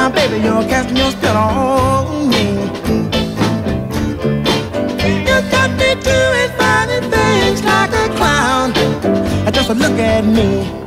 Now, baby, you're casting your spell on me. You got me doing funny things like a clown. Just look at me.